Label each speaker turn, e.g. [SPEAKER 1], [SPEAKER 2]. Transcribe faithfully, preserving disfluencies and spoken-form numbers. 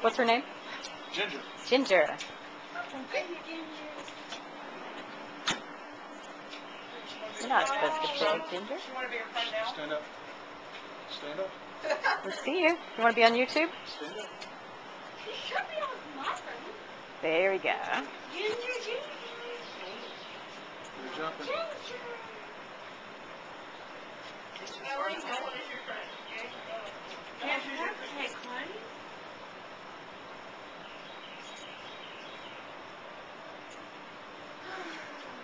[SPEAKER 1] What's her name?
[SPEAKER 2] Ginger.
[SPEAKER 1] Ginger. You're not supposed to beg, Ginger.
[SPEAKER 2] Stand up. Stand up.
[SPEAKER 1] Let's see you. You want to be on YouTube?
[SPEAKER 2] Stand up.
[SPEAKER 1] There we go.
[SPEAKER 2] You're jumping.
[SPEAKER 3] Ellie, no one is your friend, okay? Can't use your friend.